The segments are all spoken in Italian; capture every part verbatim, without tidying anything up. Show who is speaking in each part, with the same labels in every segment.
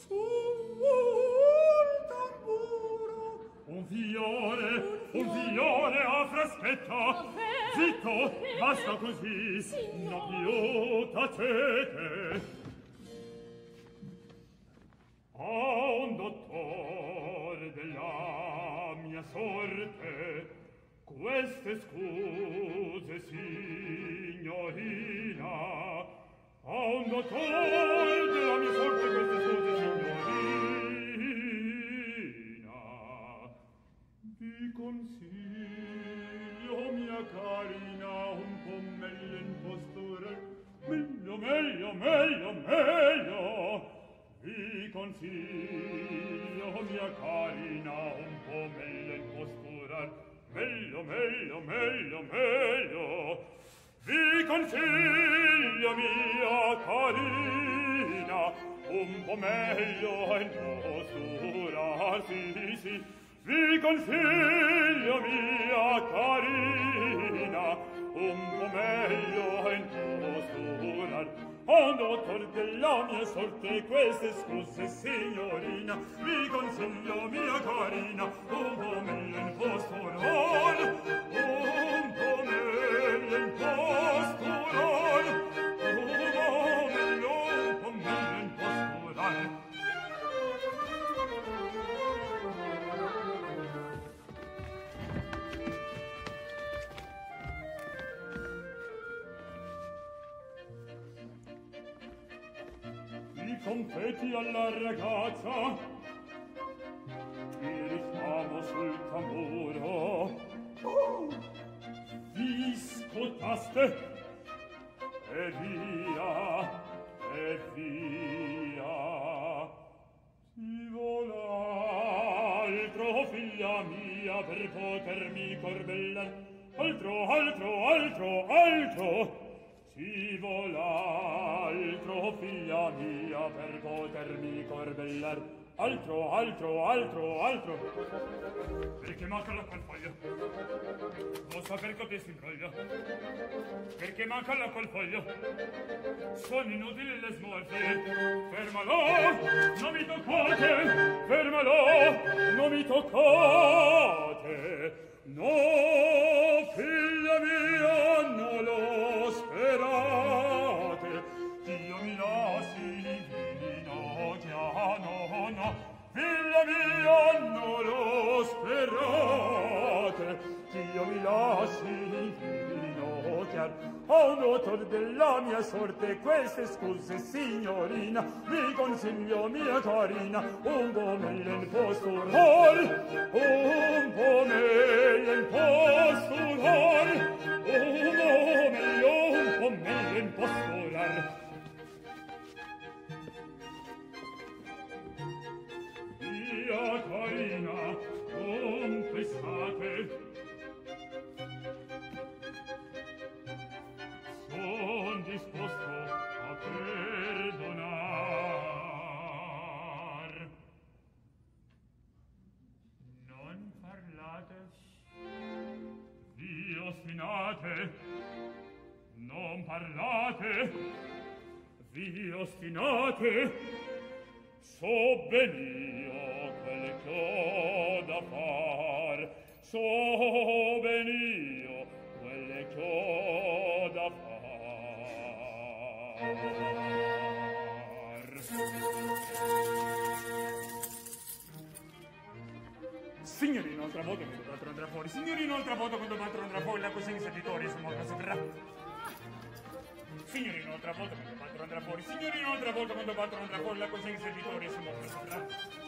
Speaker 1: sul tamburo.
Speaker 2: Un fiore, un fiore a fraschetta. Zitto, basta così. No più tacete. A un dottore della mia sorte queste scuse, signorina. A un dottore della mia sorte queste scuse, signorina. Vi consiglio, mia carina, un po' meglio impostura. Meglio, meglio, meglio, meglio. Vi consiglio, mia carina, un po' meglio imposturar. Meglio, meglio, meglio, meglio. Vi consiglio, mia carina, un po' meglio imposturar. Sì, sì. Vi consiglio, mia carina, un po' meglio imposturar. Oh, dottor della mia sorte, queste scuse, signorina, vi consiglio, mia carina, un po' meglio imposturar, un po' meglio imposturar, un po' meglio, un po' meglio imposturar. Confetti alla ragazza, il richiamo sul tamburo. Oh! Vi scottaste e via, e via. Si vola altro, figlia mia, per potermi corbellar. Altro, altro, altro, altro. Si vola altro, figlia mia, per potermi corbellar. Altro, altro, altro, altro. Perché manca l'acqua al foglio? Non so per cotesti imbroglio. Perché manca l'acqua al foglio? Sono inutili le smorfie. Fermalo, non mi toccate. Fermalo, non mi toccate. No, figlia mia, non lo sperate. Dio mi lasci vino chiano, no. Figlia mia, non lo sperate. Dio mi lasci vino chiano. Oh, dottor della mia sorte, queste scuse, signorina, vi consiglio, mia carina, un po' meglio imposturar, un po' meglio imposturar, un po' meglio, un po' meglio imposturar. Mia carina, non pensate. Son disposto a perdonar. Non parlate. Vi ostinate. Non parlate. Vi ostinate. So ben'io quel che ho da far. So ben'io quel che ho da far. Signorino, altra volta quando Patro andrà fuori. Signorino, altra volta quando Patro andrà fuori, la cosa in servitori su molto saprà. Signorino, altra volta quando Patro andrà fuori. Signorino, altra volta quando Patro andrà fuori, la cosa in servitori su molto saprà.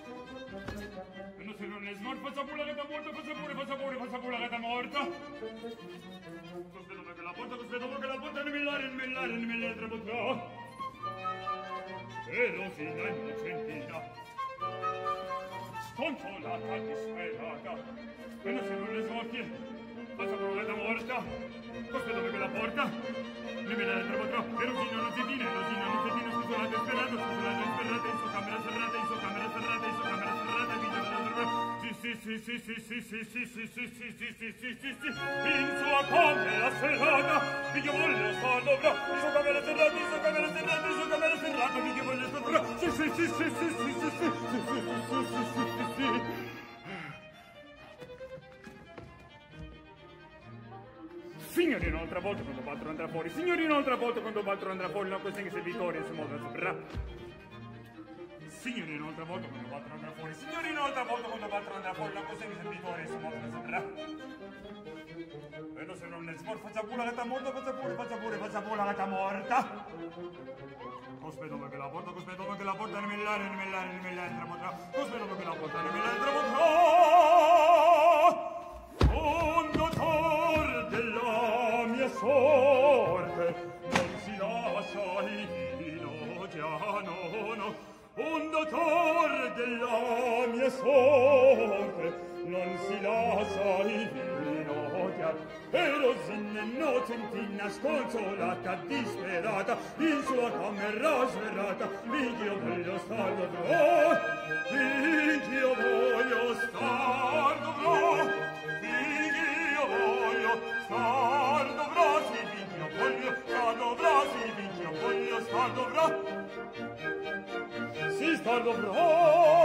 Speaker 2: Se non è smorto, faccia pure la gata morta, faccia pure, faccia pure, faccia pure la gata morta. Cosvedo che la porta, cosvedo che la porta, ne millare, ne millare, ne millare, tre potrà. E Rosina innocentina, sconsolata, disperata. E se non le smorti, faccia pure la gata morta. Cosvedo che la porta, ne millare, tre potrà. E Rosina innocentina, Rosina innocentina, sconsolata, disperata, sconsolata, disperata, in sua camera serrata, in sua camera serrata, in sua camera serrata, in sua camera serrata. Sì, sì, sì, sì, sì, sì, sì, sì, sì, sì, sì, sì, sì, sì, sì, sì, sì, in sua camera serrata, vi che voglio star dovrà, in sua camera serrata, in sua camera serrata, in sua camera serrata, vi che voglio star dovrà, sì, sì, sì, sì, sì, sì, sì, sì, sì, sì, sì, sì, sì, sì. Signorino, un'altra volta quando Baltro andrà fuori, signorino, un'altra volta quando Baltro andrà fuori, una questione che se vittoria, insomma, da sopra. Signorino, un'altra volta quando Baltro andrà fuori, signorino, un'altra volta quando Baltro andrà fuori, una questione che se vittoria, insomma, da sopra. Vedo se non ne smor, faccia pure la gata morta, faccia pure, faccia pure, faccia pure la gata morta. Cospetto che la porta, cospetto che la porta, rimellare, rimellare, rimellare, tramotrà. Cospetto che la porta, rimellare, tramotrà. Un dottor della mia sorte non si lascia divino già no no. Un dottor della mia sorte non si lascia divino già. E Rosinna innocentina sconsolata disperata in sua camera serrata finch'io voglio star dovrò, finch'io voglio star dovrò. Io voglio star dovrà, sì, io voglio star dovrà, sì, io voglio star dovrà, sì, star dovrà.